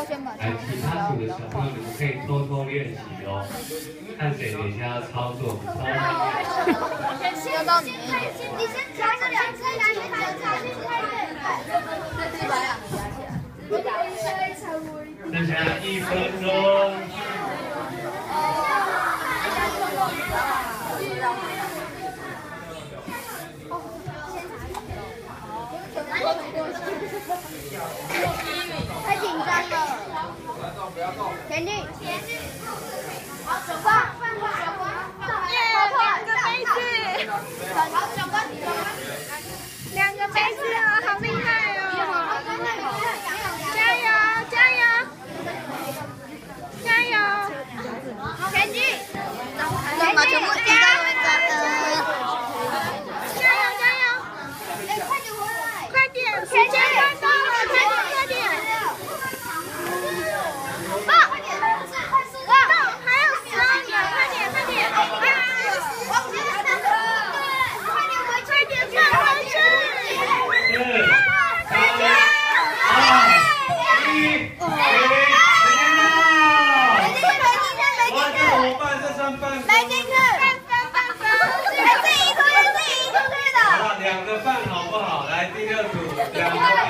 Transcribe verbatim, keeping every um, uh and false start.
来其他组的小朋友，你们可以偷偷练习哦，看谁等一下要操作。 要到你，你先调这两只，来，你调调去开对。这把两个加起来。 剩下一分钟。 太紧张了。前进，前进。好，手放，放手放，耶，两个杯子。好，手放，手放。两个杯子哦，好厉害哦！加油，加油，加油！前进，前进，全部加油！加油，加油！哎，快点回来！快点，时间快到了，快点，快点！到，快点，快速到，还有十二秒，快点，快点！往前三步，对，快点回，快点转回去！ 四、三、二、一，停！时间到！哇，这怎么办？这算半分？ 没进去，半分，半分，是自己出去，自己出去的。 好了，两个半好不好？来，第二组，两个半。